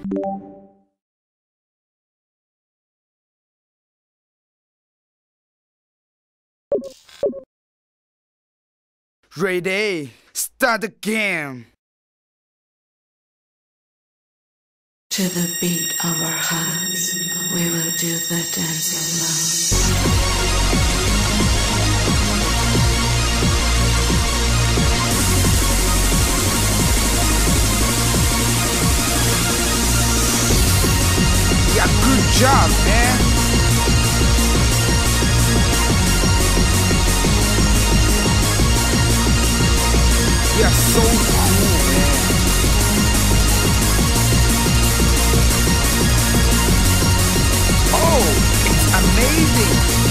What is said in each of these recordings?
Ready, start the game. To the beat of our hearts, we will do the dance of love. Yeah, good job, man. Yeah, so cool, man. Oh, it's amazing.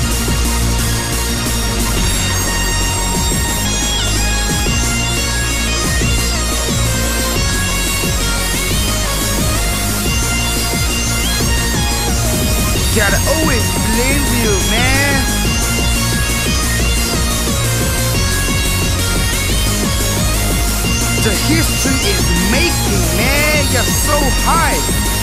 Gotta always believe you, man. The history is making, man. You're so high.